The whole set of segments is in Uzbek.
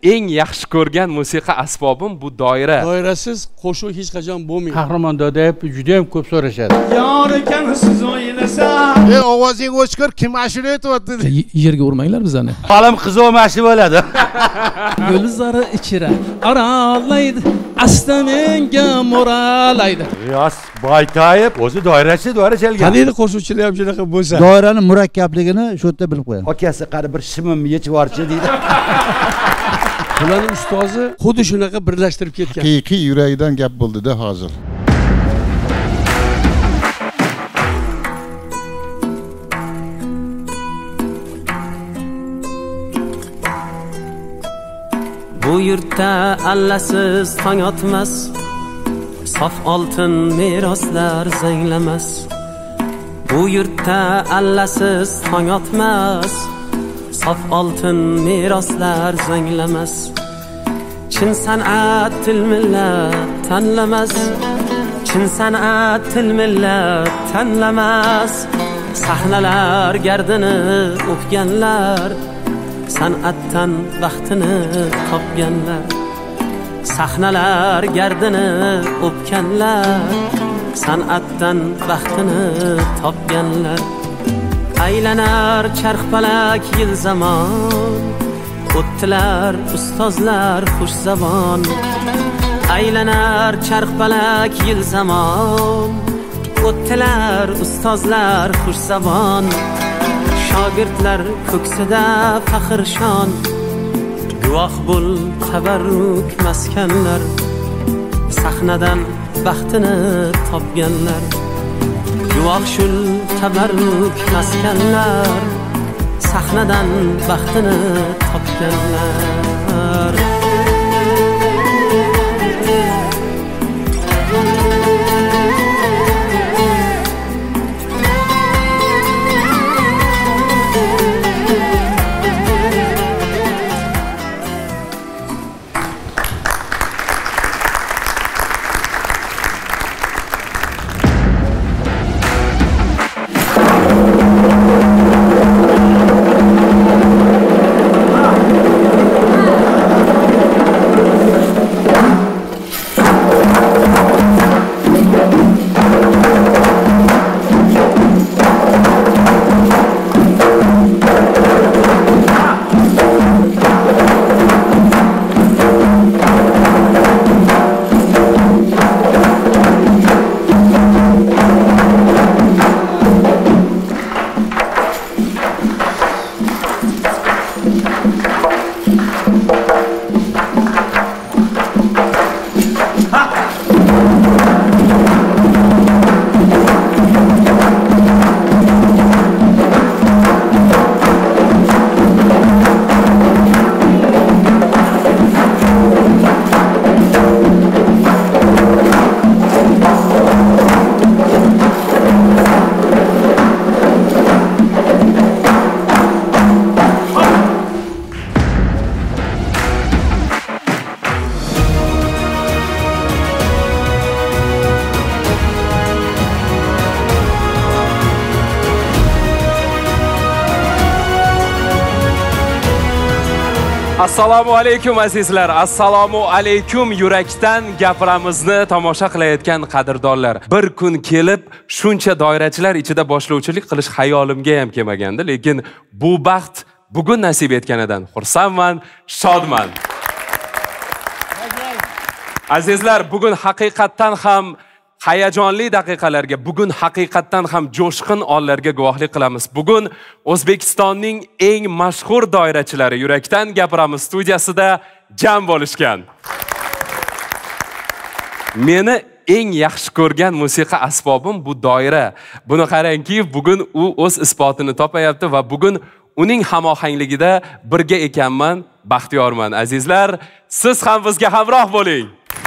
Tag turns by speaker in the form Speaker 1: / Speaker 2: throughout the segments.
Speaker 1: eng yaxshi ko'rgan musiqa asbobim bu doira.
Speaker 2: Doirasiz qo'shuv hech qachon bo'lmaydi.
Speaker 3: Qahramon dodayib juda ham ko'p so'rashadi.
Speaker 2: Yor ekansiz o'ylasa.
Speaker 4: Ovozing o'chqir, kim ashula aytyapti?
Speaker 5: Yerga urmanglar bizani.
Speaker 3: Xolam qizi mashi bo'ladi.
Speaker 5: Gulzari ichira aralaydi, asta menga mo'ralaydi.
Speaker 3: Yos Boytoyev o'zi doira chalgan.
Speaker 2: Qanday qo'shuvchilar ham shunaqa bo'lsa.
Speaker 6: Doiraning murakkabligini shu yerda bilib qo'yadi.
Speaker 3: Akasi qari bir shimim yechib yorchi deydi.
Speaker 2: Ularning ustozi xuddi shunaqa birlashtirib ketgan.
Speaker 4: Haqiqiy yuragidan gap bo'ldi-da hozir.
Speaker 7: Bu yurtda allasiz tong otmas, sof oltin meroslar zanglamas. Bu yurtda allasiz tong otmas, sof oltin meroslar zanglamas. Chin san'at til millat tanlamas, chin san'at til millat tanlamas. Sahnalar gardini o'pganlar, san'atdan vaqtini topganlar. Sahnalar gardini o'pganlar, san'atdan vaqtini topganlar. Aylanar charxpalak yil zamon, o'ttilar ustozlar xush zabon. Aylanar charxpalak yil zamon, o'ttilar ustozlar xush zabon. Shogirdlar ko'ksida faxr shon, guvoh bo'l tabarruk maskanlar. Sahnadan baxtini topganlar, guvoh shul tabarruk maskanlar. Sahnadan baxtini topganlar.
Speaker 1: Assalomu alaykum azizlar. Assalomu alaykum yurakdan gapiramizni tomosha qilayotgan qadrdonlar. Bir kun kelib shuncha doirachilar ichida boshlovchilik qilish xayolimga ham kelmagandi, lekin bu baxt bugun nasib etganidan xursandman, shodman. Azizlar, bugun haqiqatdan ham hayajonli daqiqalarga, bugun haqiqatdan ham jo'shqin onlarga guvohlik qilamiz. Bugun O'zbekistonning eng mashhur doirachilari yurakdan gapiramiz studiyasida jam bo'lishgan. Meni eng yaxshi ko'rgan musiqa asbobim bu doira. Buni qarangki, bugun u o'z isbotini topayapti va bugun uning hamohangligida birga ekanman, baxtiyorman. Azizlar, siz ham bizga hamroh bo'ling.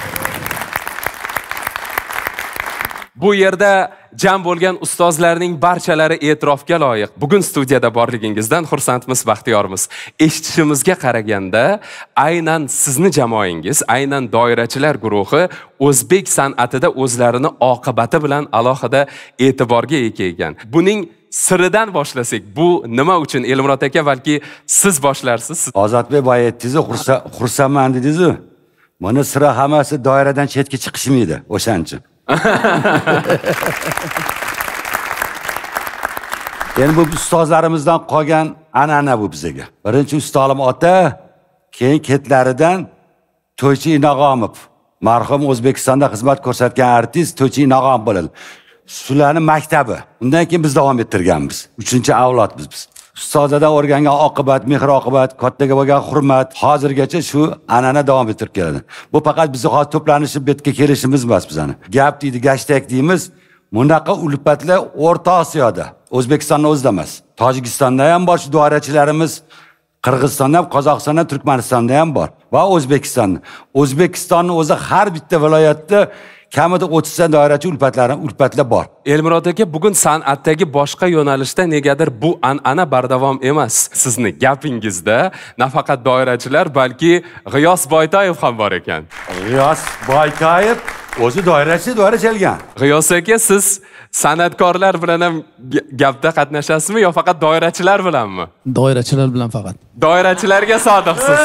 Speaker 1: Bu yerda jam bo'lgan ustozlarning barchalari e'tirofga loyiq. Bugun studiyada borligingizdan xursandmiz, baxtiyormiz. Eshitishimizga qaraganda, aynan sizni jamoangiz, aynan doirachilar guruhi o'zbek san'atida o'zlarini oqibati bilan alohida e'tiborga ega ekan. Buning siridan boshlasak. Bu nima uchun Elmurod aka, balki siz boshlarsiz.
Speaker 3: Ozodbek boya aytdingiz, xursandman dedingiz. Mana sira hammasi doiradan chetga chiqishmaydi, o'shaning uchun. Endi bu ustozlarimizdan qolgan an'ana bu bizga. Birinchi ustolim ota, keyin ketlaridan To'ychi Inog'omov. Marhum O'zbekistonda xizmat ko'rsatgan artist To'ychi Inog'omov bo'ladi. Shularning maktabi. Undan keyin biz davom ettirganmiz. 3-avlodmiz biz. Ustozadan o'rgangan oqibat, mehr-oqibat, kattaga bo'lgan hurmat hozirgacha shu an'ana davom ettirib keladi. Bu faqat bizni hozir to'planishib betga kelishimiz emas bizani. Gap deydi, gashtak deymiz. Bunaqa ulfatlar O'rta Osiyoda, O'zbekistonda o'zida emas. Tojikistonda ham bor shu doirachilarimiz, Qirg'izistonda ham, Qozog'istonda, Turkmanistonda ham bor va O'zbekistonda. O'zbekistonning o'zi har bitta viloyatda kamida 30 ta doirachi ulfatlar bor.
Speaker 1: Elmurod aka, bugun san'atdagi boshqa yo'nalishda negadir bu an'ana bardavom emas. Sizni gapingizda nafaqat doirachilar, balki G'iyos Boytoyev ham bor ekan.
Speaker 3: G'iyos Boytoyev o'zi doira chalgan.
Speaker 1: G'iyos aka, siz san'atkorlar bilan ham gapda qatnashasizmi yo faqat doirachilar bilanmi?
Speaker 5: Doirachilar bilan faqat.
Speaker 1: Doirachilarga sodiqsiz.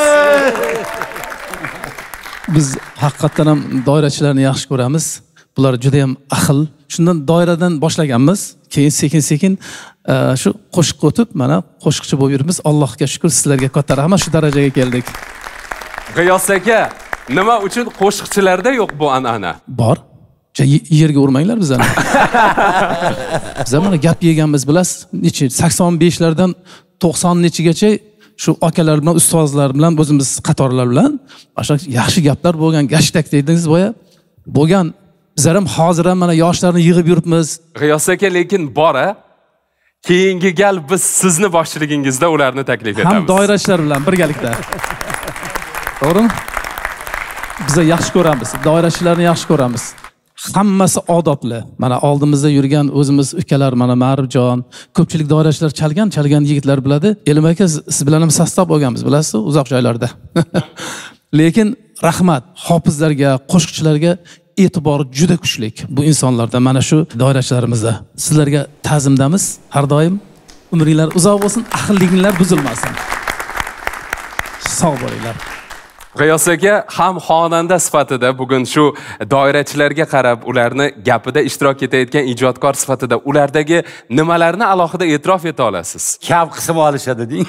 Speaker 5: Biz haqiqatan ham doirachilarni yaxshi ko'ramiz. Bular juda ham ahil. Shundan doiradan boshlaganmiz. Keyin sekin-sekin shu qo'shiqqa o'tib, mana qo'shiqchi bo'lib yuribmiz. Allohga shukr, sizlarga katta rahmat, shu darajaga keldik.
Speaker 1: G'iyos aka, nima uchun qo'shiqchilarda yo'q bu an'ana?
Speaker 5: Bor. Yerga urmanglar bizani. Biz mana gap yeganmiz, bilasiz. 85lardan 90 nechigacha shu akalar bilan, ustozlar bilan, o'zimiz qatorlar bilan o'sha yaxshi gaplar bo'lgan, gashtak dedingiz boya. Bo'lgan. Bizlar ham hozir ham mana yoshlarni yig'ib yuribmiz.
Speaker 1: G'iyos aka, lekin bora keyingi gal biz sizni boshchiligingizda ularni taklif etamiz.
Speaker 5: Ham doirachilar bilan birgalikda. To'g'rimi? Biz yaxshi ko'ramiz. Doirachilarni yaxshi ko'ramiz. Hammasi odobli. Mana oldimizda yurgan o'zimiz ukalar, mana Ma'rifjon, ko'pchilik doirachilar chalgan yigitlar biladi. Elim aka, siz bilan ham sostav bo'lganmiz, bilasiz, uzoq joylarda. Lekin rahmat hofizlarga, qo'shiqchilarga e'tibor juda kuchli bu insonlarda, mana shu doirachilarimizda. Sizlarga ta'zimdamiz. Har doim umringlar uzoq bo'lsin, ahilliklar buzilmasin. Sog' bo'linglar.
Speaker 1: G'iyos aka ham xonanda sifatida bugun shu doirachilarga qarab, ularni gapida ishtirok etayotgan ijodkor sifatida ulardagi nimalarni alohida e'tirof eta olasiz?
Speaker 3: Kab qism olishadi deng.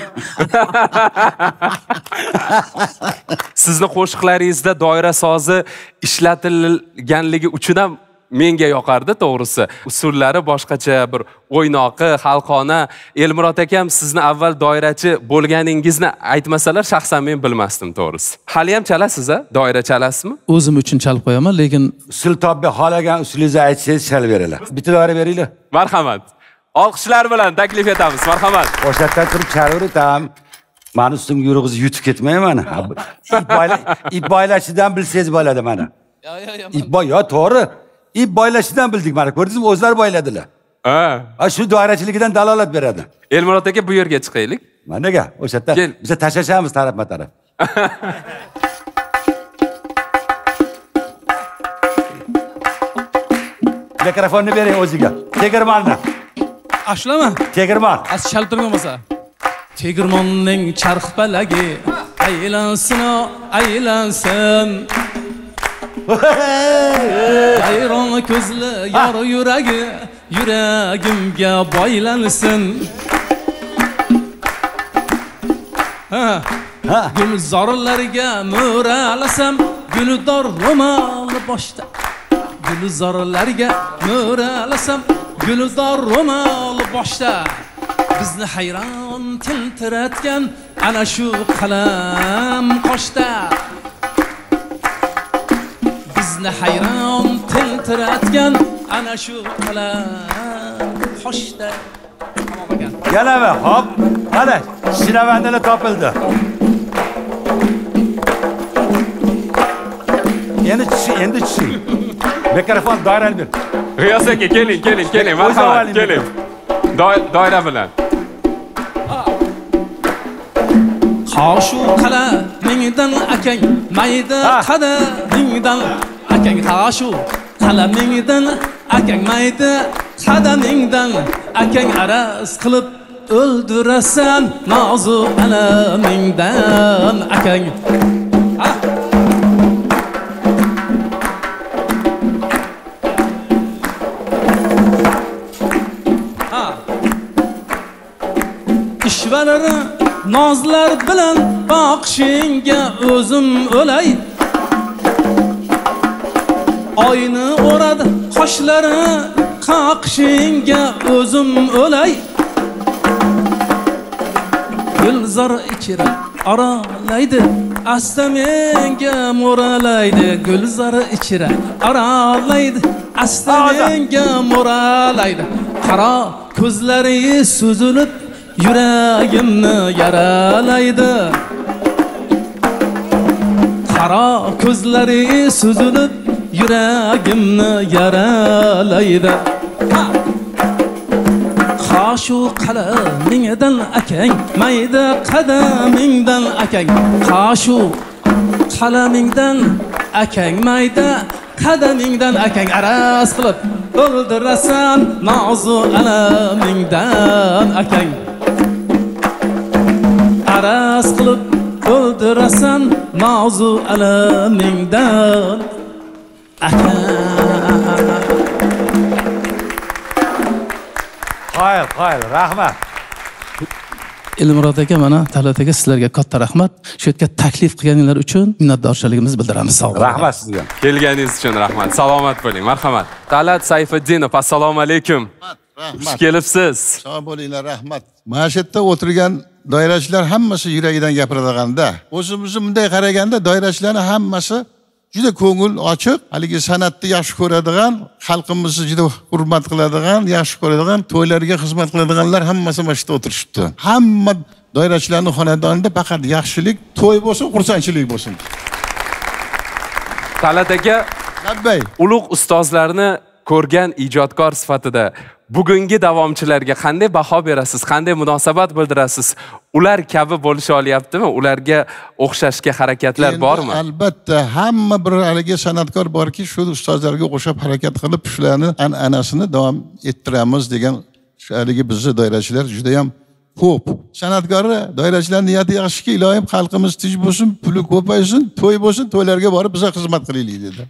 Speaker 1: Sizni qo'shiqlaringizda doira sozi ishlatilganligi uchun ham menga yoqardi, to'g'risi. Usullari boshqacha, bir o'ynoqi, xalqona. Elmurod akam sizni avval doirachi bo'lganingizni aytmasalar, shaxsan men bilmasdim, to'g'risi. Hali ham chalasiz-a? Doira chalasizmi?
Speaker 5: O'zim uchun chalib qo'yaman, lekin
Speaker 3: usul topib xolagan usulingizni aytsangiz chalib beradilar. Bitta doira beringlar.
Speaker 1: Marhamat. Olqishlar bilan taklif etamiz. Marhamat.
Speaker 3: O'shatdan turib chalaverib, tamam. Mani ustimga yurug'ingizni yutib ketmayman. Ip boylashidan bilsangiz bo'ladi mana. Ip boy, yo to'g'ri. Ip boylashidan bildik mana. Ko'rdingizmi? O'zlari boyladilar. Ha, shu doirachiligidan dalolat beradi.
Speaker 1: Elmurod aka, bu yerga chiqaylik.
Speaker 3: Managa, o'shatdan biz tashlashamiz tarafma-taraf. Mikrofonni bering o'ziga. Tegirmonni.
Speaker 5: Ashlama.
Speaker 3: Tegirmon.
Speaker 5: Az chalib turmasa. Tegirmonning charxpalagi aylansin, aylansin. Ayron ko'zli yor yuragi, yuragimga boylansin. Gulzorlarga mo'ralasam, guldor ro'mol boshda. Gulzorlarga mo'ralasam, guldor ro'mol boshda. Bizni hayron tiltiratgan ana shu qalam qoshda. Bizni hayron tiltiratgan ana shu qalam qoshda. Tamom ekan.
Speaker 3: Yana hop, mana shinavandalar topildi. Endi tushing. Mikrofon doirani ber.
Speaker 1: G'iyos aka, keling, marhamat, keling. Doira bilan.
Speaker 5: Xoshu qalamingdan akang, mayda qadamingdan akang, xoshu qalamingdan akang, mayda qadamingdan akang araz qilib o'ldirasan nozu alamingdan akang. İşveleri nozlar bilan boqishingga o'zim o'lay. Oyni o'radi qoshlari qaqishingga o'zim o'lay. Gulzor ichira aralaydi asta menga mo'ralaydi. Gulzor ichira aralaydi asta menga mo'ralaydi. Qaro ko'zlari suzilib yuragimni yaralaydi. Qaro ko'zlari suzilib yuragimni yaralaydi. Qoshu qalamingdan akang, mayda qadamingdan akang. Qoshu qalamingdan akang, mayda qadamingdan akang. Araz qilib o'ldirasan nozu alamingdan akang. Araz qilib o'ldirasan nozu alamingdan akang.
Speaker 3: Qoyil, rahmat.
Speaker 5: Ilmurod aka, mana Talat aka sizlarga katta rahmat. Shu yerga taklif qilganinglar uchun minnatdorchiligimizni bildiramiz. Sog' bo'ling.
Speaker 3: Rahmat sizga.
Speaker 1: Kelganingiz uchun rahmat. Salomat bo'ling. Marhamat. Talat Sayfiddinov, assalomu alaykum. Xush kelibsiz.
Speaker 4: Sog' bo'linglar, rahmat. Mana shu yerda o'tirgan doirachilar hammasi yuragidan gapiradiganda, o'zimizni bunday qaraganda doirachilarning hammasi juda ko'ngil ochiq, haligi san'atni yaxshi ko'radigan, xalqimizni juda hurmat qiladigan, yaxshi ko'radigan, to'ylarga xizmat qiladiganlar hammasi mana shu yerda o'tirishibdi. Hamma doirachilarning xonadonida faqat yaxshilik, to'y bo'lsin, xursandchilik bo'lsin.
Speaker 1: Talat aka,
Speaker 4: Labbay.
Speaker 1: ulug' ustozlarni ko'rgan ijodkor sifatida bugungi davomchilarga qanday baho berasiz, qanday munosabat bildirasiz? Ular kabi bo'lisha olyaptimi? Ularga o'xshashga harakatlar bormi?
Speaker 4: Albatta, hamma bir haligi san'atkor borki, shu ustozlarga o'xshab harakat qilib, shularni an'anasini davom ettiramiz degan haligi bizni doirachilar juda ham ko'p. San'atkorlar, doirachilar niyati yaxshiki, iloyim xalqimiz tinch bo'lsin, puli ko'paysin, to'y bo'lsin, to'ylarga borib biza xizmat qilaylik dedi.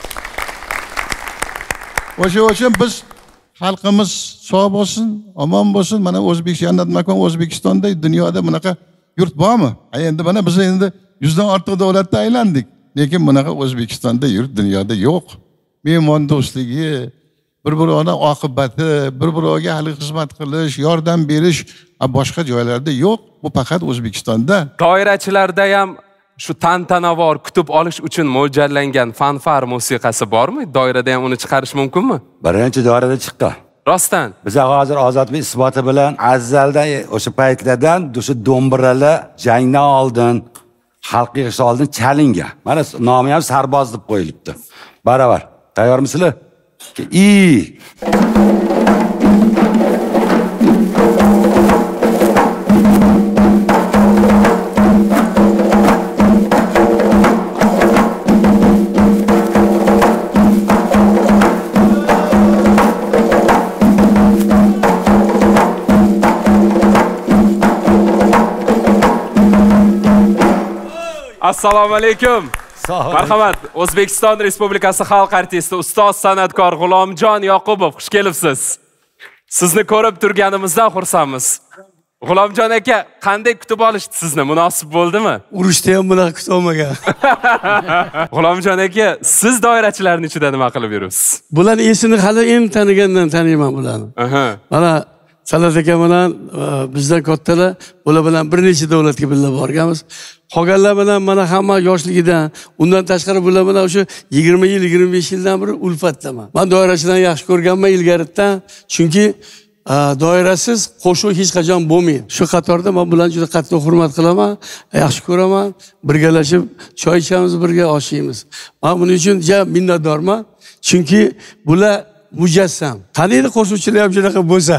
Speaker 4: O'sha uchun biz xalqimiz sog' bo'lsin, omon bo'lsin. Mana O'zbekiston jannat makon, O'zbekistonda dunyoda bunaqa yurt bormi? Endi mana biz endi 100 dan ortiq davlatga aylandik. Lekin bunaqa O'zbekistonda yurt dunyoda yo'q. Mehmon do'stligi, bir-birovga oqibati, bir-birovga hali xizmat qilish, yordam berish boshqa joylarda yo'q. Bu faqat O'zbekistonda.
Speaker 1: Doirachilarda ham shu tantanavor kutib olish uchun mo'ljallangan fanfar musiqasi bormi? Doirada ham uni chiqarish mumkinmi?
Speaker 3: Birinchi doirada chiqqan.
Speaker 1: Rostdan.
Speaker 3: Biz hozir Ozodbek isboti bilan azalda o'sha paytlardan o'sha do'mbiralar jangdan oldin, xalqqa yig'ish oldin chalingan. Mana nomi ham Sarboz deb qo'yilibdi. Baravar. Tayyormisizlar?
Speaker 1: Assalomu alaykum. Marhamat. O'zbekiston Respublikasi xalq artisti, ustoz san'atkor G'ulomjon Yoqubov, xush kelibsiz. Sizni ko'rib turganimizdan xursandmiz. G'ulomjon aka, qanday kutib olishdi sizni? Munosib bo'ldimi?
Speaker 2: Urushda ham bunaqa kutib olmagan.
Speaker 1: G'ulomjon aka, siz doirachilarning ichida nima qilib yuribsiz?
Speaker 2: Bularni esini hali endi tanigandan taniyman bularni. Mana Talat aka bilan bizdan kattalar, ular bilan bir necha davlatga birga borganmiz. Qolganlar bilan mana hamma yoshligidan, undan tashqari bular bilan o'sha 20 yil, 25 yildan beri ulfatdaman. Men doirachilarni yaxshi ko'rganman ilgaridan, chunki doirasiz qo'shuv hech qachon bo'lmaydi. Shu qatorda men bularni juda qattiq hurmat qilaman, yaxshi ko'raman, birgalashib choy ichamiz, birga osh yeymiz. Men buning uchun juda minnatdorman, chunki bular mujassam. Qaniydi qo'shuvchilar ham shunaqa bo'lsa.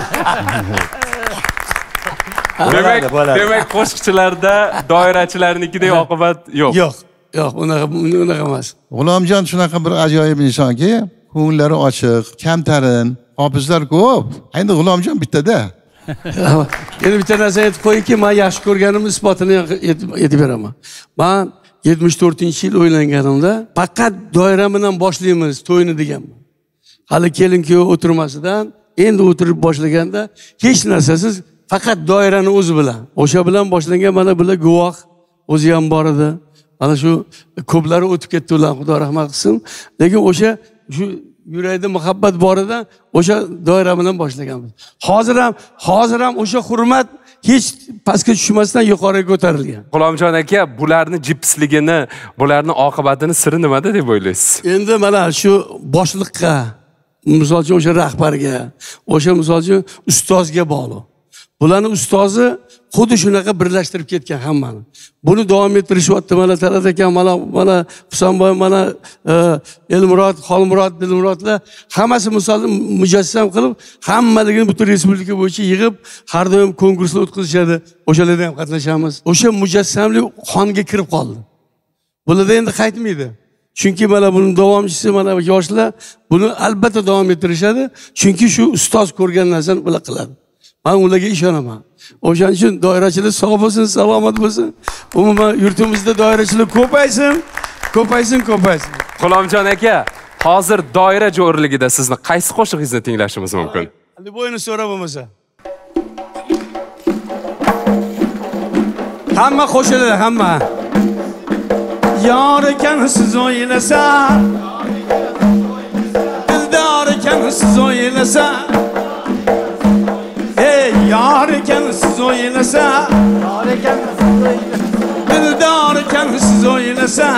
Speaker 1: Demak, qo'shiqchilarda doirachilarnikidek oqibat yo'q.
Speaker 2: Yo'q, unaqa emas.
Speaker 4: G'ulomjon shunaqa bir ajoyib insonki, ko'ngillari ochiq, kamtarin, hofizlar ko'p. Endi G'ulomjon bittada.
Speaker 2: Yana bitta narsa aytib qo'yingki, men yaxshi ko'rganimni isbotini aytib beraman. Men 74-yil o'ylanganimda faqat doira bilan boshlaymiz to'yni deganman. Hali kelin-kuyov o'tirmasidan endi o'tirib boshlaganda hech narsasiz faqat doirani o'zi bilan. O'sha bilan boshlangan mana bular guvoh o'zi ham bor edi. Mana shu ko'plari o'tib ketdi ular, Xudo rahmat qilsin. Lekin o'sha shu yurakda muhabbat boridan o'sha doira bilan boshlaganmiz. Hozir ham o'sha hurmat hech pastga tushmasdan yuqoriga ko'tarilgan.
Speaker 1: G'ulomjon aka, bularni jipsligini, bularni oqibatini siri nimada deb o'ylaysiz?
Speaker 2: Endi mana shu boshliqqa, misol uchun o'sha rahbarga, o'sha misol uchun ustozga bog'liq. Bularning ustozi xuddi shunaqa birlashtirib ketgan hammani. Buni davom ettirishyapti. Mana Talat aka, mana Husanboy, mana Elmurod, Xolmurod, Dilmurodlar hammasi misolni mujassam qilib, hammaligini butun respublika bo'yicha yig'ib, har doim konkurslar o'tkazishadi. O'shalarda ham qatnashamiz. O'sha mujassamlik qonga kirib qoldi. Bularda endi qaytmaydi. Chunki mana buning davomchisi, mana yoshlar buni albatta davom ettirishadi. Chunki shu ustoz ko'rgan narsani bular qiladi. Men ularga ishonaman. O'shaning uchun doirachilar sog' bo'lsin, salomat bo'lsin. Umuman yurtimizda doirachilar ko'paysin.
Speaker 1: G'ulomjon aka, hozir doira jo'rligida sizni qaysi qo'shig'ingizni tinglashimiz mumkin?
Speaker 2: Hali bo'yni so'rab bo'lmasa. Hamma qo'shiladi, hamma. Yor ekan siz o'ylasa, dildor ekan siz o'ylasa, yar ekan siz o'ylasa, dildor ekan siz o'ylasa,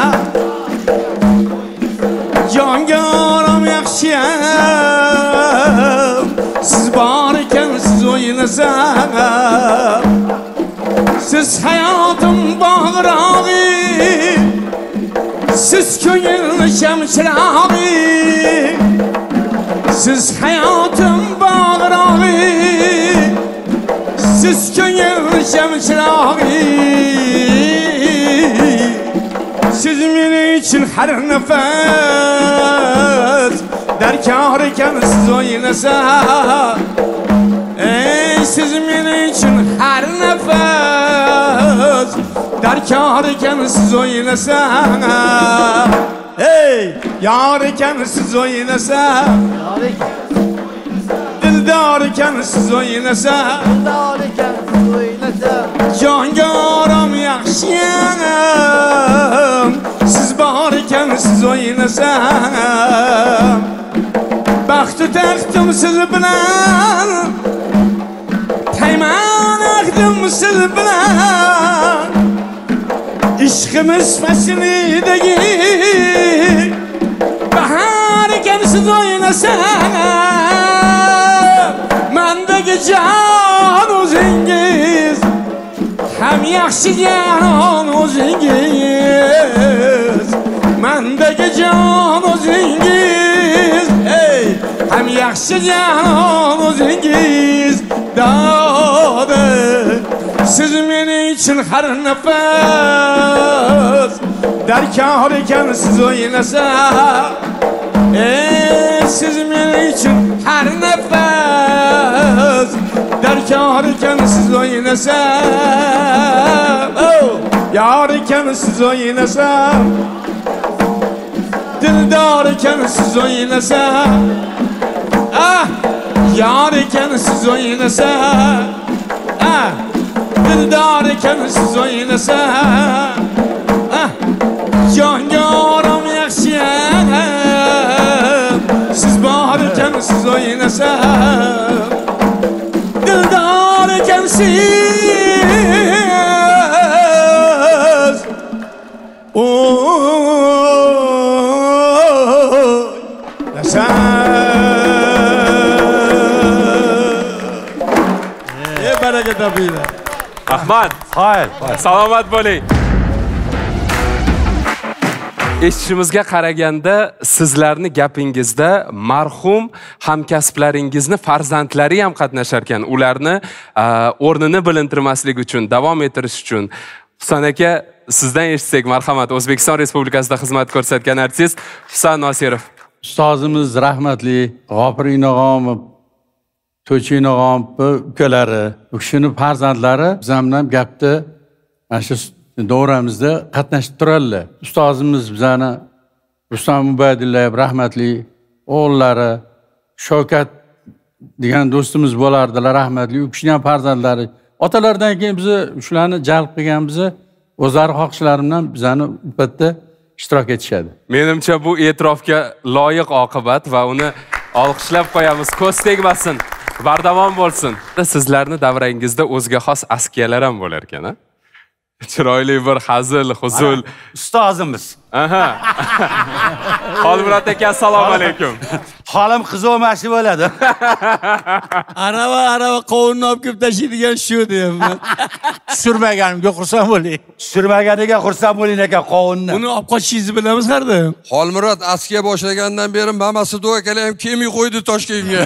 Speaker 2: jonga orom yaxshiyam, siz bor ekan siz o'ylasa, siz hayotim bag'rog'i, siz ko'ngil shamchirog'i, siz hayotim bag'rog'i, siz ko'ngil shamchirog'i, siz mening uchun har nafas darkor ekan siz o'ylasa, siz mening uchun har nafas darkor ekan siz o'ylasa, yor ekan siz o'ylasa, dildor ekan siz o'ylasa, jonga orom yaxshiyam, siz bor ekan siz o'ylasa, baxtu taxtim siz bilan, tayman aqdim siz bilan, ishqimiz faslidagi bahar ekan siz o'ylasa, mendagi jon o'zingiz, ham yaxshi jon o'zingiz, mendagi jon o'zingiz, ham yaxshi jon o'zingiz, dodi siz mening uchun har nafas darkor ekan siz o'ylasa, siz mening uchun har nafas darkor ekan siz o'ylasa, yor ekan siz o'ylasa, dildor ekan siz o'ylasa, yor ekan siz o'ylasa, dildor ekan siz o'ylasa, jonga orom yaxshiyam, siz bor ekan siz o'ylasa, dildor ekan siz o'ylasa. Baraka topinglar.
Speaker 1: Rahmat. Salomat bo'ling. Eshitishimizga qaraganda sizlarni gapingizda marhum hamkasblaringizni farzandlari ham qatnashar ekan. Ularni o'rnini bilintirmaslik uchun, davom ettirish uchun. Husan aka, sizdan eshitsak marhamat. O'zbekiston Respublikasida xizmat ko'rsatgan artist Husan Nosirov.
Speaker 8: ustozimiz rahmatli G'ofir Inog'omov, To'ychi Inog'omov ukalari, u kishini farzandlari bizam bilan gapda mana shu davramizda qatnashib turadilar. Ustozimiz bizani Rustam Ubaydullayev rahmatli o'g'illari, Shavkat degan do'stimiz bo'lardilar rahmatli, u kishining ham farzandlari. Otalardan keyin biz shularni jalb qilganmiz, o'zlari xohishlari bilan bizani bitta ishtirok etishadi.
Speaker 1: Menimcha bu e'tirofga loyiq oqibat va uni olqishlab qo'yamiz. Ko'z tegmasin, bardavom bo'lsin. Sizlarni davrangizda o'zga xos askiyalar ham bo'lar ekan, ha? Chiroyli bir hazil, huzul.
Speaker 3: Ustozimiz.
Speaker 1: Aha. Xolmurod aka, assalomu alaykum.
Speaker 3: Xolim qiziq mashi bo'ladi.
Speaker 2: Arava qovunni olib kelib tashlaydigan shu deyapman.
Speaker 6: Tushirmaganimga xursand bo'ling.
Speaker 3: Tushirmaganiga xursand bo'ling ekan qovunni.
Speaker 2: Uni olib qochishingizni bilamiz har doim.
Speaker 9: Xolmurod askiya boshlagandan beri mamasi duo akalar ham kelmay qo'ydi Toshkentga.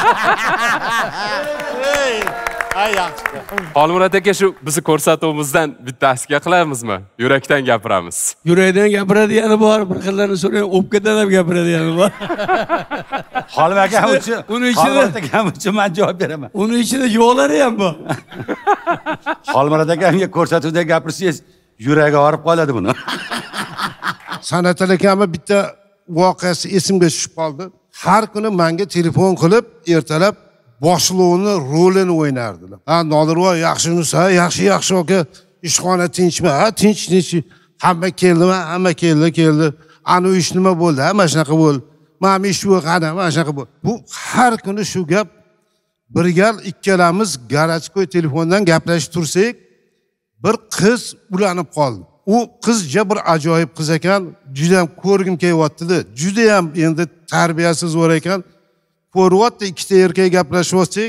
Speaker 1: Xolmurod aka, shu bizni ko'rsatuvimizdan bitta askiya qilamizmi? Yurakdan gapiramiz.
Speaker 2: Yurakdan gapiradigani bor, bir xillarni so'rang, o'pkadan ham gapiradigani bor.
Speaker 3: Xolim aka uchun,
Speaker 2: uni ichida
Speaker 3: uchun men javob beraman.
Speaker 2: Uni ichida yo'qlari ham bor.
Speaker 3: Xolmurod akamga ko'rsatuvda gapirsangiz, yuragi og'rib qoladi buni.
Speaker 10: San'at akamning bitta voqeasi esimga tushib qoldi. Har kuni menga telefon qilib, ertalab boshlovni rolini o'ynardilar. Ha, Nodirvoy, yaxshimisiz? Ha, yaxshi aka. Ishxona tinchmi? Ha, tinch. Hamma keldimi? Hamma keldi. Ana ish nima bo'ldi? Ha, mana shunaqa bo'ldi. Mana ish yo'q, ana mana shunaqa bo'ldi. Bu har kuni shu gap. Bir gal ikkalamiz garajkoy telefondan gaplashib tursak, bir qiz ulanib qoldi. U qizcha bir ajoyib qiz ekan, juda ham ko'rgim kelyapti-da. Juda ham endi tarbiyasiz bo'lar ekan. Ko'ryapti, ikkita erkak gaplashyapsak,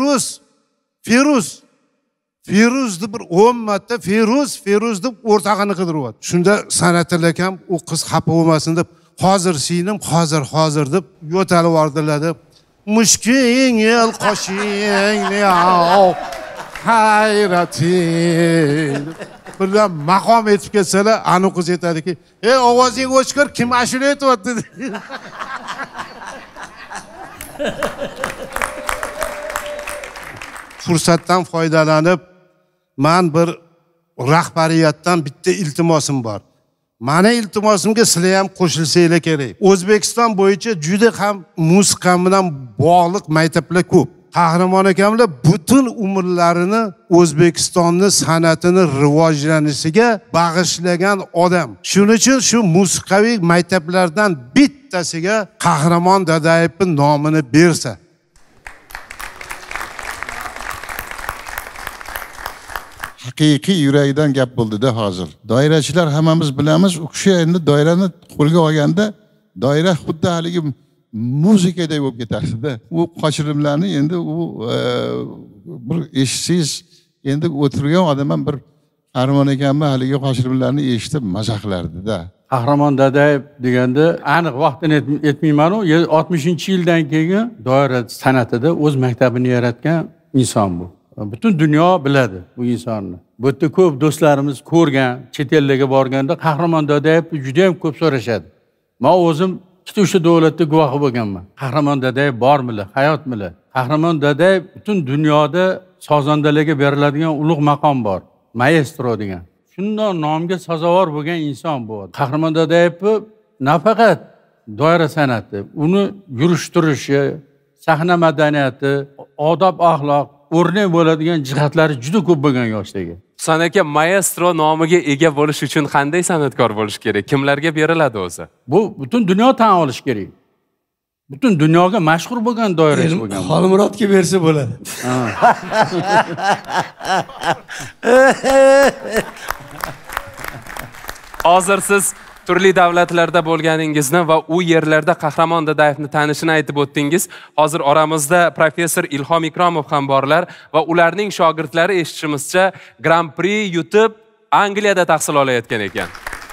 Speaker 10: Feruz deb bir 10 marta Feruz deb o'rtog'ini qidiryapti. Shunda San'at akam u qiz xafa bo'lmasin deb, hozir siynim, hozir deb yo'talib yordilar deb, mushking el qoshing hayrating birdan maqom etib ketsalar, anu qiz aytadiki, "Ey, ovozing o'chqir, kim ashula aytyapti?" Fursatdan foydalanib, men bir rahbariyatdan bitta iltimosim bor. Mana iltimosimga sizlar ham qo'shilsanglar kerak. O'zbekiston bo'yicha juda ham musiqa bilan bog'liq maktablar ko'p. Qahramon akamlar butun umrlarini O'zbekistonni san'atini rivojlanishiga bag'ishlagan odam. Shuning uchun shu musiqaviy maktablardan bittasiga Qahramon Dadayevning nomini bersa.
Speaker 4: Haqiqiy yuragidan gap bo'ldi-da hozir. Doirachilar hammamiz bilamiz, u kishi endi doirani qo'lga olganda, doira xuddi haligi muzikaday bo'lib ketadi-da. U qochirimlarni endi u bir eshitsangiz, endi o'tirgan odam ham bir Qahramon akamni haligi qochirimlarni eshitib maza qilardi-da.
Speaker 8: Qahramon Dadayev deganda aniq vaqtini aytmayman-u, 60-yildan keyin doira san'atida o'z maktabini yaratgan inson bu. Butun dunyo biladi bu insonni. Bu yerda ko'p do'stlarimiz ko'rgan, chet ellarga borganda Qahramon Dadayev juda ham ko'p so'rashadi. Men o'zim ikkita o'sha davlatda guvohi bo'lganman. Qahramon Dadayev bormilar, hayotmilar? Qahramon Dadayev butun dunyoda sozandalarga beriladigan ulug' maqom bor. Maestro degan. Shundan nomga sazovor bo'lgan inson bu. Qahramon Dadayev nafaqat doira san'ati, uni yurishtirishi, sahna madaniyati, odob axloq o'rnak bo'ladigan jihatlari juda ko'p bo'lgan yoshdagi.
Speaker 1: Husan aka, maestro nomiga ega bo'lish uchun qanday san'atkor bo'lish kerak? Kimlarga beriladi o'zi?
Speaker 8: Bu butun dunyo tan olish kerak. Butun dunyoga mashhur bo'lgan doirasi bo'lgan.
Speaker 2: Xolmurodga bersa bo'ladi.
Speaker 1: Hozir siz turli davlatlarda bo'lganingizni va u yerlarda Qahramon Dadayevni tanishini aytib o'tdingiz. Hozir oramizda professor Ilhom Ikromov ham borlar va ularning shogirdlari eshitishimizcha Grand Prix yutib Angliyada tahsil olayotgan ekan.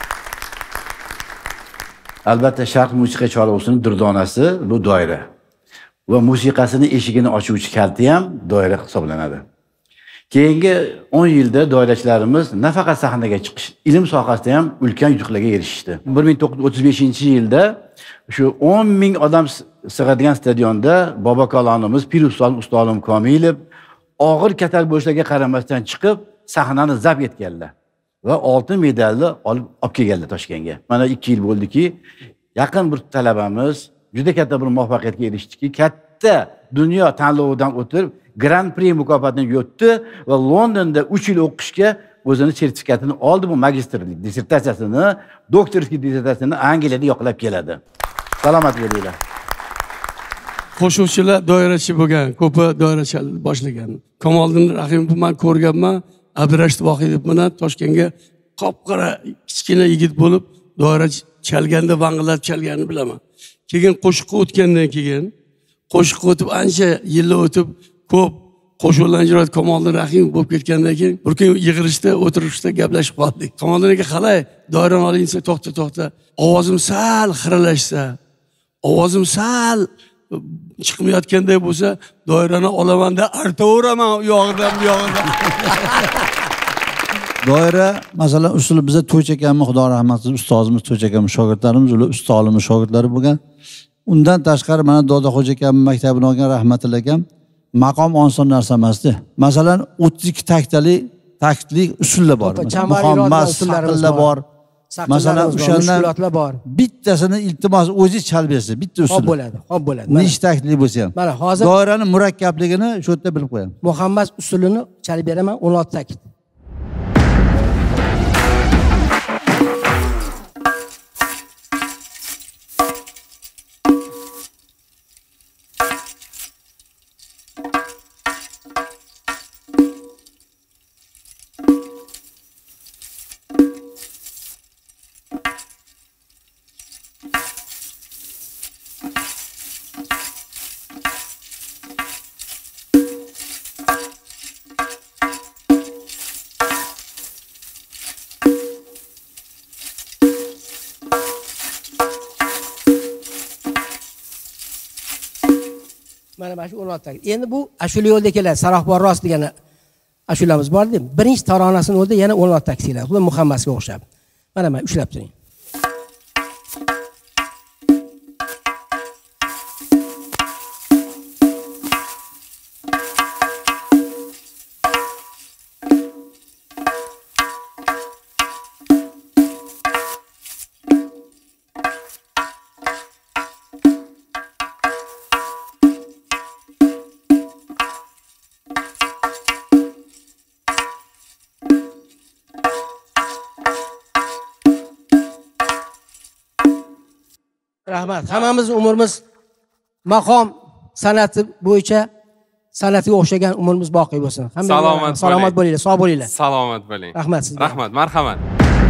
Speaker 11: Albatta sharq musiqa cholg'usining durdonasi bu doira. Va musiqasini eshigini ochuvchi kalti ham doira hisoblanadi. Keyingi 10 yilda doirachilarimiz nafaqat sahnaga chiqish, ilm sohasida ham ulkan yutuqlarga erishishdi. 1935-yilda shu 10 ming odam sig'adigan stadionda bobokalonimiz Pir Ustolim Komilov og'ir katal bo'lishlariga qaramasdan chiqib, sahnani zabt etganlar va oltin medalni olib kelganlar Toshkentga. Mana 2 yil bo'ldiki, yaqin bir talabamiz juda katta bir muvaffaqiyatga erishdiki, katta dunyo tanlovidan o'tib Grand Prix mukofotini yutdi va Londonda 3 yil o'qishga o'zini sertifikatini oldi. Bu magistrlik dissertatsiyasini, doktorlik dissertatsiyasini Angliyada yoqlab keladi. Salomat bo'linglar.
Speaker 2: Qo'shuvchilar doirachi bo'lgan, ko'pi doirachi boshlagan. Kamoliddin Rahimovni men ko'rganman, Abdurashid Vohidov bilan Toshkentga qop-qora kichkina yigit bo'lib, doira chalganda, vang'illab chalganini bilaman. Keyin qo'shiqqa o'tgandan keyin, qo'shiqqa o'tib ancha yillar o'tib, ko'p qo'shiqlar ijroat Kamoliddin Rahimov bo'lib ketgandan keyin bir kun yig'ilishda, o'tirishda gaplashib qoldik. Kamoliddin aka qalay? Doirani olinsa, to'xta. Ovozim sal xiralashsa, ovozim sal chiqmayotganday bo'lsa, doirani olamanda artaveraman u yog'idan bu yog'idan.
Speaker 12: Doira, masalan, usul bizda To'ychi akamni Xudo rahmat qilsin, ustozimiz To'ychi akamning shogirdlarimiz, ular usta olimning shogirdlari bo'lgan. Undan tashqari mana Dodaxo'ja akamning maktabini olgan rahmatli akam maqom oson narsa emasdi. Masalan, 32 taktli usullar bor. Muhammas usullar bor. Masalan, o'shandan bittasini iltimos o'zi chalbesi, bitta usul.
Speaker 13: Xo'p bo'ladi.
Speaker 12: Nechta taktli bo'lsa ham.
Speaker 13: Mana hozir
Speaker 12: doirani murakkabligini shu yerda bilib qo'ying.
Speaker 13: Muhammas usulini chalib beraman 16 takt. Mana shu 16 takt. Endi bu ashula yo'lda keladi. Saroqbor rost degan ashulamiz bor deb. Birinchi taronasini o'ldi, yana 16 takt keladi. Bu Muhammasga o'xshab. Mana ushlab turing. Rahmat. Hammamiz umrimiz maqom san'ati bo'yicha san'atiga o'xshagan umrimiz boqiy bo'lsin. Salomat bo'linglar, sog' bo'linglar.
Speaker 1: Salomat bo'ling.
Speaker 13: Rahmat sizga.
Speaker 1: Rahmat, marhamat.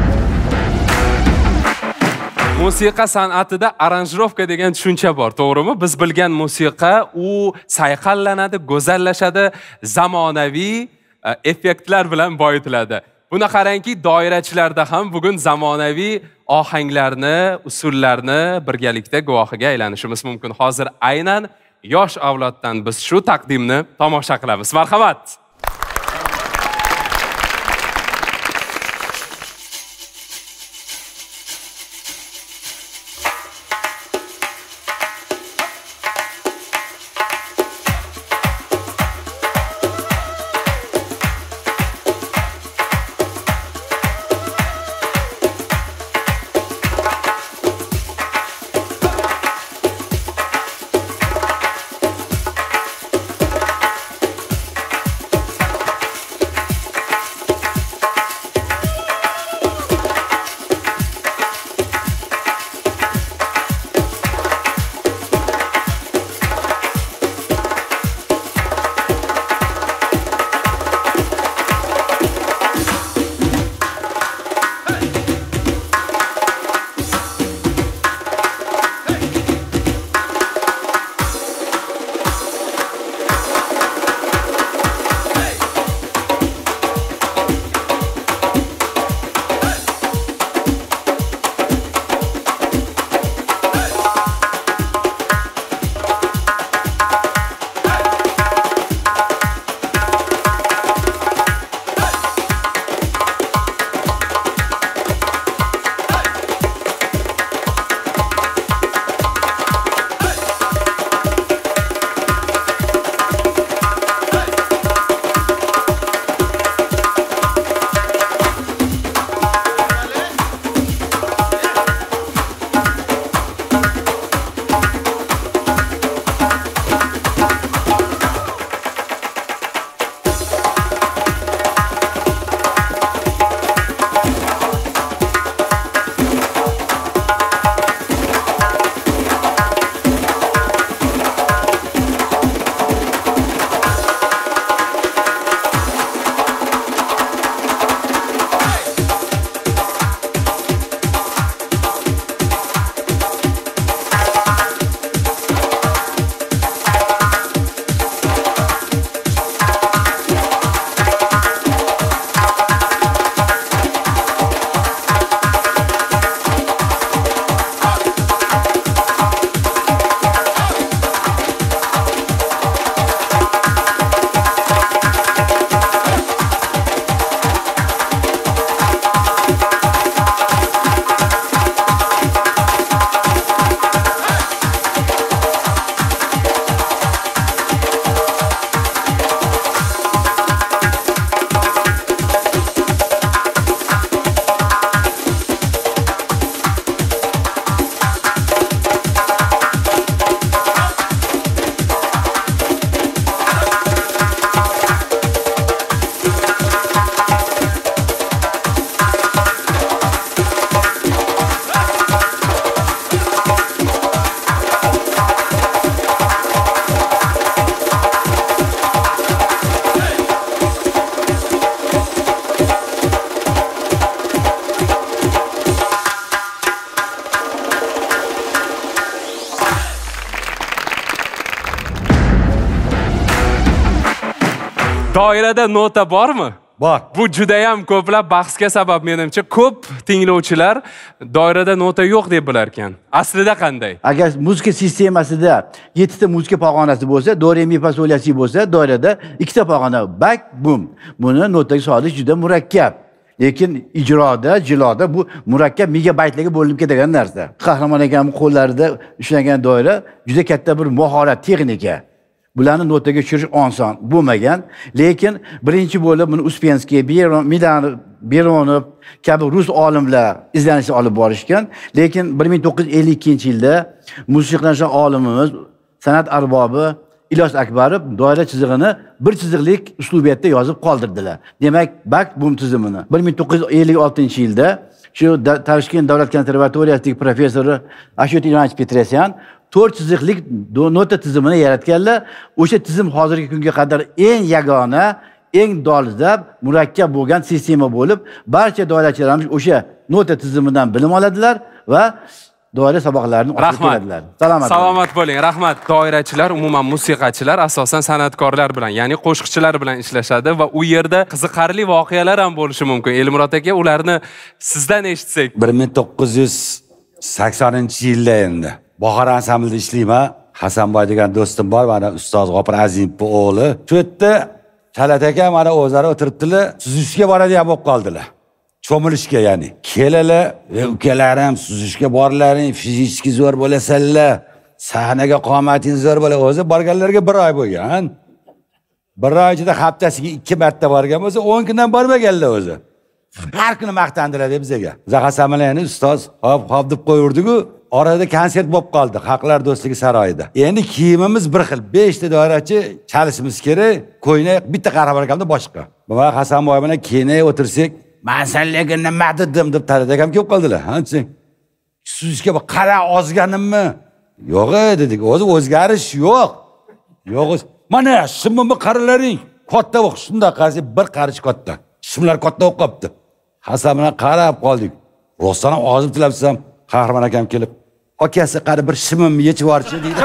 Speaker 1: Musiqa san'atida aranjirovka degan tushuncha bor, to'g'rimi? Biz bilgan musiqa u sayqallanadi, go'zallashadi, zamonaviy effektlar bilan boyitiladi. Buni qarangki, doirachilarda ham bugun zamonaviy ohanglarni, usullarni birgalikda guvohiga aylanishimiz mumkin. Hozir aynan yosh avloddan biz shu taqdimni tomosha qilamiz. Marhamat. Doirada nota bormi?
Speaker 3: Bor.
Speaker 1: Bu juda ham ko'plab bahsga sabab menimcha. Ko'p tinglovchilar doirada nota yo'q deb bilar ekan. Aslida qanday?
Speaker 11: Agar muzika sistemasida 7 ta muzika pog'onasi bo'lsa, do re mi fa sol la si bo'lsa, doirada 2 ta pog'ona bak bum. Buni notaga solish juda murakkab. Lekin ijroda, jiloda bu murakkab megabaytlarga bo'linib ketadigan narsa. Qahramon akamning qo'llarida ushlagan doira juda katta bir mahorat, texnika. Bularni notaga tushirish oson bo'lmagan, lekin birinchi bo'lib buni Uspensky, Milanov kabi rus olimlar izlanishni olib borishgan, lekin 1952-yilda musiqalar olimimiz, san'at arbobi Ilyos Akbarov doira chizig'ini bir chiziqlik uslubiyatda yozib qoldirdilar. Demak, bak bum tizimini 1956-yilda shu Toshkent davlat konservatoriyasidagi professori Ashot Ivanovich Petrosyan 4 chiziqlik nota tizimini yaratganlar. O'sha tizim hozirgi kunga qadar eng yagona, eng dolzarb, murakkab bo'lgan sistema bo'lib, barcha doirachilarimiz o'sha nota tizimidan bilim oladilar va doira saboqlarini o'qib keladilar.
Speaker 1: Salomat bo'ling. Rahmat. Doirachilar, umuman musiqachilar asosan san'atkorlar bilan, ya'ni qo'shiqchilar bilan ishlashadi va u yerda qiziqarli voqealar ham bo'lishi mumkin. Elmurod aka, ularni sizdan eshitsak.
Speaker 3: 1980-yilda endi Bahor ansamblida ishlayman. Hasanboy degan do'stim bor, mana ustoz G'ofur Azimovning o'g'li. Shu yerda Talat aka mana o'zlari o'tiribdilar, suzishga boradigan bo'lib qoldilar. Cho'milishga, ya'ni. Kelalar, ukalarim suzishga borlaring, fizически zo'r bo'lasanlar, sahnaga qomating zo'r bo'la. O'zi borganlarga 1 oy bo'lgan. 1 oy ichida haftasiga 2 marta borgan bo'lsa, 10 kundan bormaganlar o'zi. Har kuni maqtandilar deb bizga. Zahasamalani ustoz hop deb qo'yurdi-ku, orada konsert bo'lib qoldi, Xalqlar do'stligi saroyida. Endi kiyimimiz bir xil, 5 ta doirachi chalishimiz kerak, ko'ynak bitta qahramon akamda boshqa. Va Hasanboy bilan kiyinib o'tirsak, "Men senlarga nima dedim?" deb Talat akam kelib qoldilar. Ha, desang, "Sizga bir qara ozganimmi?" "Yo'q" dedik. O'zi o'zgarish yo'q. Yo'q. Mana shimimni qaralaring. Katta o'q, shunda qarasa bir qarish katta. Shimlar katta o'q qopti. Hasan bilan qarab qoldik. Rostdan ham ozib tilabsam, Qahramon akam kelib, "Akasi qari bir shimimni yechib yuborchi" deydi.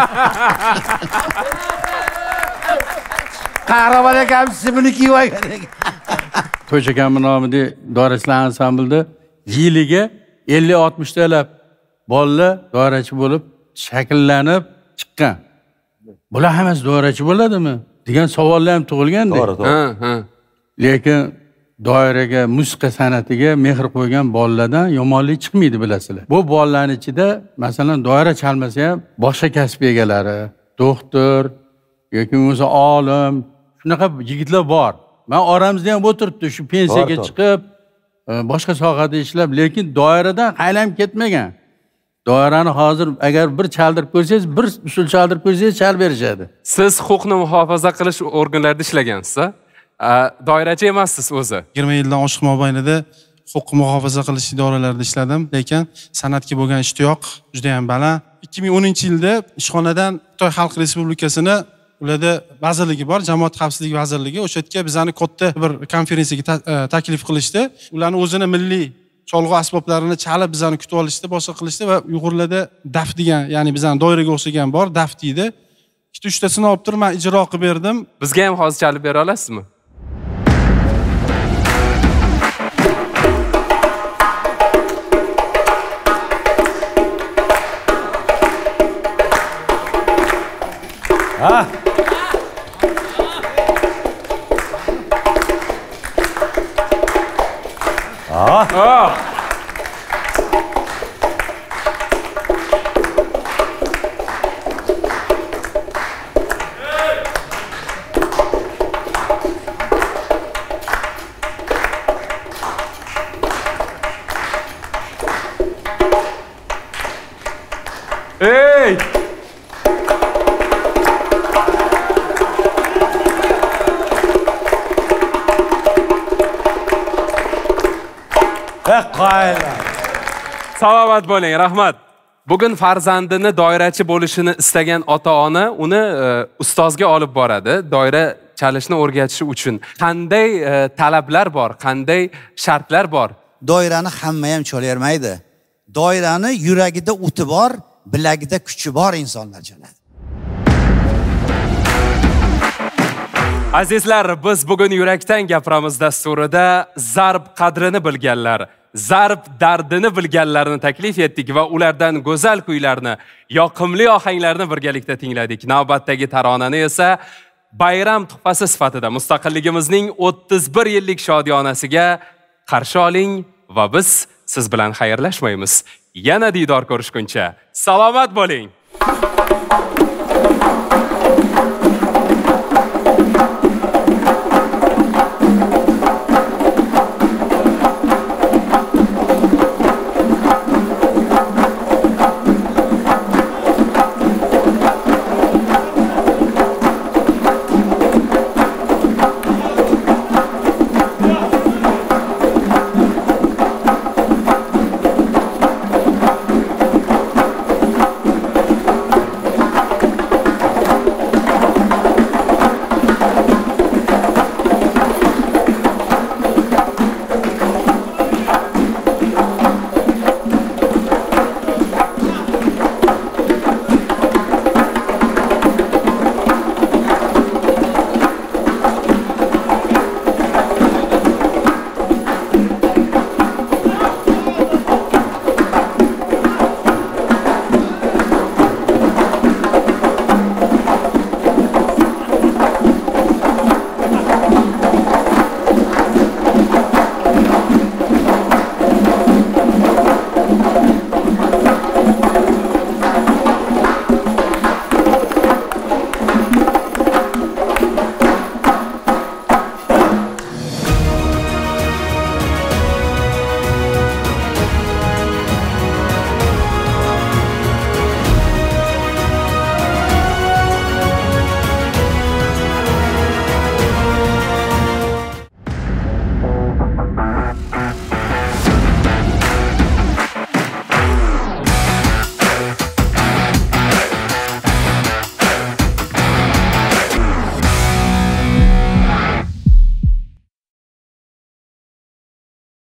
Speaker 3: Qahramon akam shimini kiyib olgan.
Speaker 8: To'ychi akamning nomida doirachilar ansamblida yiliga 50-60 talab bolalar doirachi bo'lib shakllanib chiqqan. Bular hammasi doirachi bo'ladimi degan savollar ham tug'ilganda.
Speaker 1: Ha.
Speaker 8: Lekin doiraga, musiqa san'atiga mehr qo'ygan bolalardan yomonlik chiqmaydi, bilasizlar. Bu bolalarning ichida, masalan, doira chalmasa ham boshqa kasb egalari, doktor yoki o'zi olim, shunaqa yigitlar bor. Men oramizda ham o'tiribdi, shu pensiyaga chiqib, boshqa sohada ishlab, lekin doiradan qaylanib ketmagan. Doirani hozir agar bir chaldirib qo'ysangiz, bir usul chaldirib qo'ysangiz chalib berishadi.
Speaker 1: Siz huquqni muhofaza qilish organlarida ishlagansiz-a? Doirachi emassiz o'zi.
Speaker 14: 20 yildan oshiq mobaynida huquq muhofaza qilish idoralarida ishladim, lekin san'atga bo'lgan ishtiyoq juda ham baland. 2010-yilda ishxonadan Xitoy Xalq Respublikasini ularda vazirligi bor, Jamoat xavfsizligi vazirligi. O'sha yerga bizani katta bir konferensiyaga taklif qilishdi. Ularning o'zini milliy cholg'u asboblarini chalib bizani kutib olishdi, boshqa qilishdi va Uyg'urlarda daf degan, ya'ni bizani doiraga o'xshagan bor, daf deydi. 2-3 tasini olib turib men ijro qilib berdim.
Speaker 1: Bizga ham hozir chalib bera olasizmi?
Speaker 3: Ha?
Speaker 1: Hey! Salomat bo'ling, rahmat. Bugun farzandini doirachi bo'lishini istagan ota-ona uni ustozga olib boradi, doira chalishni o'rgatishi uchun. Qanday talablar bor, qanday shartlar bor?
Speaker 15: Doirani hamma ham cho'layolmaydi. Doirani yuragida o'ti bor, bilagida kuchi bor insonlar chaladi.
Speaker 1: Azizlar, biz bugun yurakdan gapiramiz dasturida zarb qadrini bilganlar, zarb dardini bilganlarni taklif etdik va ulardan go'zal kuylarni, yoqimli ohanglarni birgalikda tingladik. Navbatdagi taronani esa bayram tuhfasi sifatida mustaqilligimizning 31 yillik shodiyonasiga qarshi oling va biz siz bilan xayrlashmaymiz. Yana diydor ko'rishguncha salomat bo'ling.